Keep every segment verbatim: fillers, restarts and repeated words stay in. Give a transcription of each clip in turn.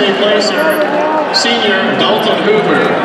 state placer, senior Dalton Hoover.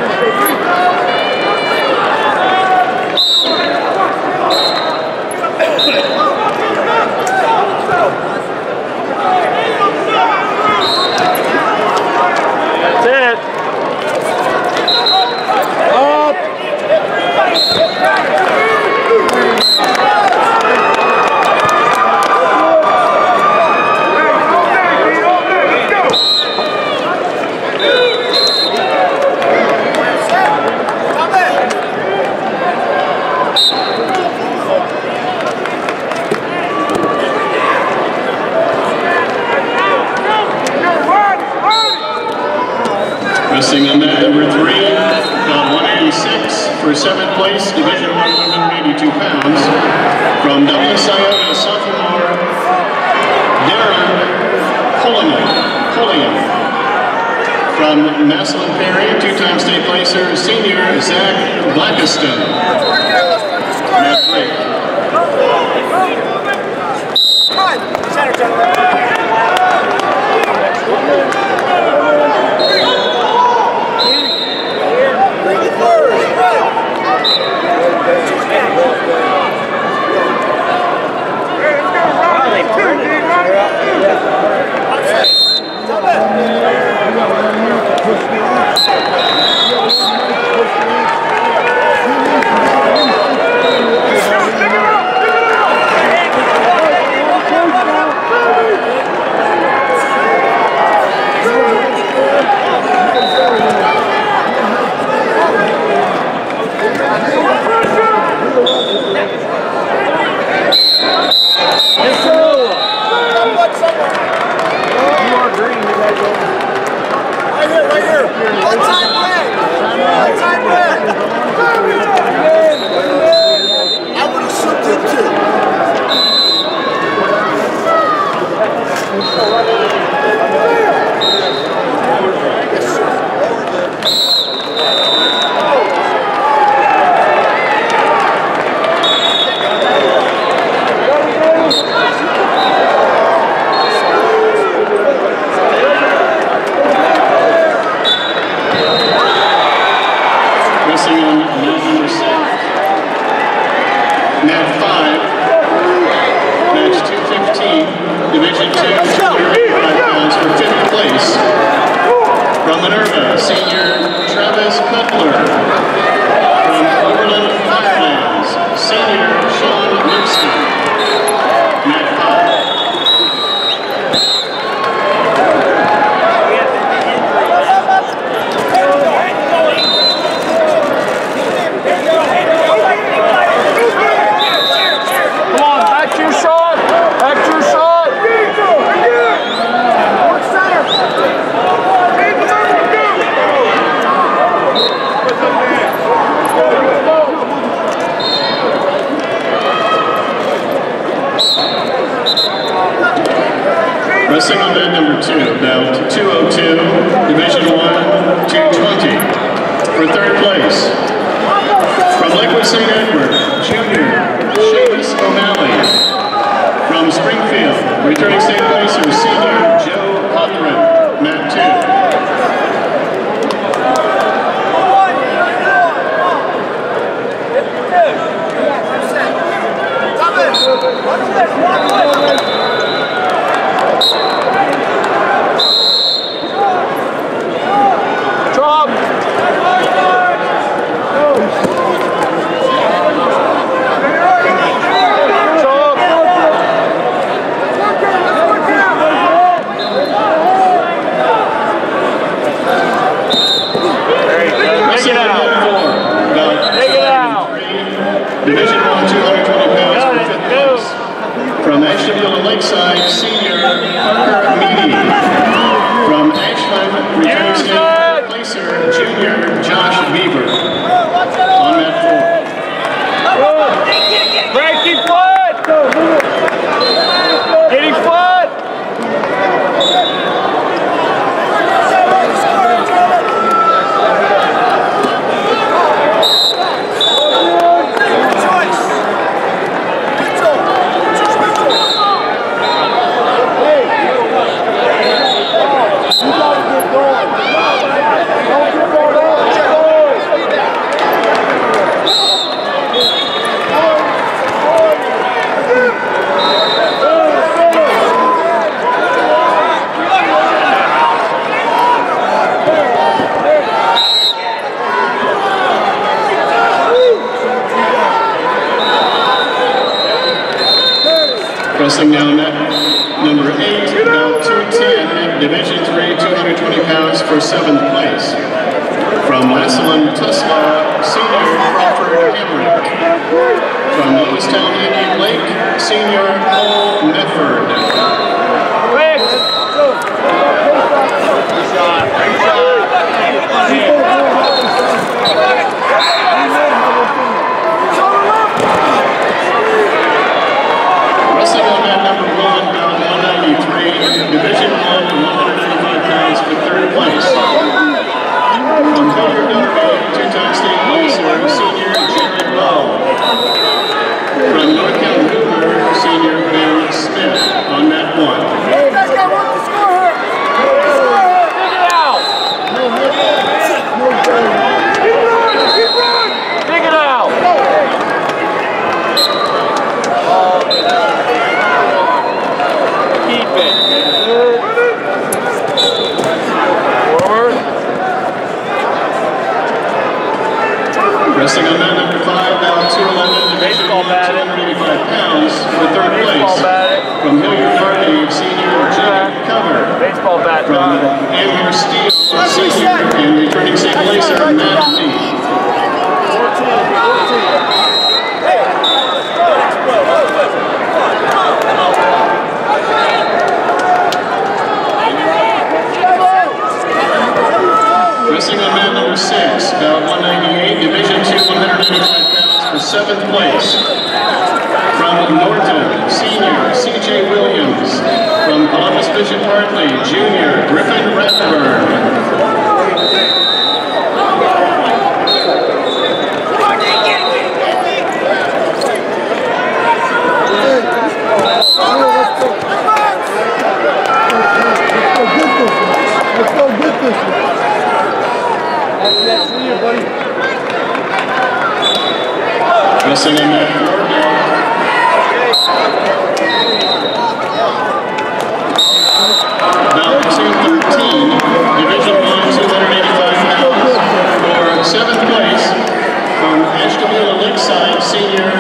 Resting on mat number three, about one eighty-six for seventh place, Division one, one hundred eighty-two pounds. From Dublin Scioto, sophomore, Darren Pulliam. Pulliam. From Maslin Perry, two-time state placer, senior Zach Blackiston. Mat three. Come on, center, center. Division two, thirty-five pounds for fifth place. From Minerva, senior Travis Cutler. From Oberlin Firelands, senior Sean Livingston. Mat five. Come on, back to your shot. Back to your shot. Wrestling on mat number two, belt two oh two, Division one, two twenty. For third place, from Lakewood Saint Edward, Junior Seamus O'Malley. From Springfield, returning state placer, senior Joe Cothran, mat two. Division one, two hundred twenty pounds for fifth place. From H W Wrestling down at number eight, about two ten, Division three, two hundred twenty pounds for seventh place. From Massillon, Tuslaw, Senior Crawford Hamrick. From Lewistown, Indian Lake, Senior Cole Mefford. Quick! Good shot, good shot. Wrestling on that number one, about one ninety-three, Division one, one hundred ninety-five pounds for third place. From Hilliard, Notre Dame, two-time state placer, Senior Jared Ball. From North County Hoover, Senior Ben Smith on that one. Hey, that guy wants to score here. Dig it out! Dig it out! Keep it. Forward. Wrestling on that number five, about two eleven, Division Baseball one, bat. two hundred eighty-five pounds for third Baseball place. bat. From Hilliard Party, Senior Jacob Cover. Baseball bat. From Amherst Steel, Senior and returning state placer, Matt Lee. Wrestling on mat number six, about one ninety-eight, Division two, one hundred eighty-five pounds for seventh place. From Norton, Senior C J Williams. From Columbus Bishop Hartley, Junior Griffin Rathburn. Let's go get this one. Wrestling on that four, about two thirteen, Division one, two hundred eighty-five pounds for seventh place. From Ashtabula Lakeside, Senior